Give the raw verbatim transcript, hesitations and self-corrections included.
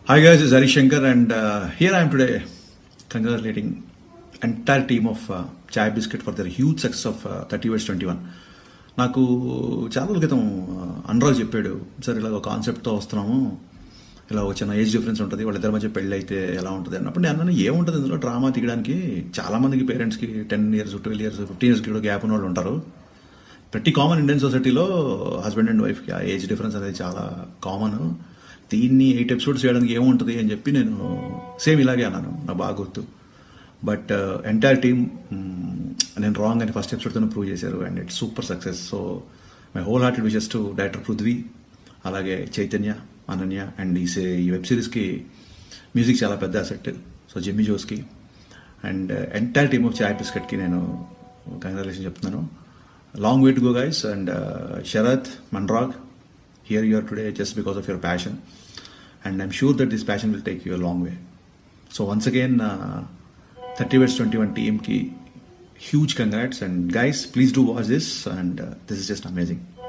Hi guys, this is Harish Shankar and uh, here I am today congratulating entire team of uh, Chai Bisket for their huge success of uh, thirty Weds twenty-one. నాకు చాలా రోజుల క్రితం అనురాగ్ చెప్పాడు, sir ఇలా ఒక కాన్సెప్ట్తో వస్తున్నాము, ఇలా ఒక చిన్న ఏజ్ డిఫరెన్స్ ఉంటుంది, వాళ్ళిద్దరి మధ్య పెళ్ళి అయితే ఎలా ఉంటుంది అన్నప్పుడు నేను అన్నాను ఏముంటుంది ఇందులో డ్రామా తీయడానికి. చాలా మందికి పేరెంట్స్కి ten years twelve years fifteen ఇయర్స్కి కూడా గ్యాప్ ఉన్న వాళ్ళు ఉంటారు. ప్రతి కామన్ ఇండియన్ సొసైటీలో హస్బెండ్ అండ్ వైఫ్కి ఆ ఏజ్ డిఫరెన్స్ అనేది చాలా కామన్. దీన్ని ఎయిట్ ఎపిసోడ్స్ చేయడానికి ఏముంటుంది అని చెప్పి నేను సేమ్ ఇలాగే అన్నాను, నాకు బాగా గుర్తు. బట్ ఎంటైర్ టీమ్ నేను రాంగ్ అని ఫస్ట్ ఎపిసోడ్తో ప్రూవ్ చేశారు and it's super success. So my whole hearted wishes to director Prithvi, అలాగే చైతన్య, అనన్య అండ్ ఈ సే ఈ వెబ్ సిరీస్కి మ్యూజిక్ చాలా పెద్ద అసెట్. సో జిమ్మీ జోస్కి and entire team of Chai బిస్కెట్కి నేను కంగ్రాచులేషన్ చెప్తున్నాను. Long way to go guys and Sharath, Manraag, here you are today just because of your passion and I'm sure that this passion will take you a long way. So once again uh, thirty Weds twenty-one team ki huge congrats and guys please do watch this and uh, this is just amazing.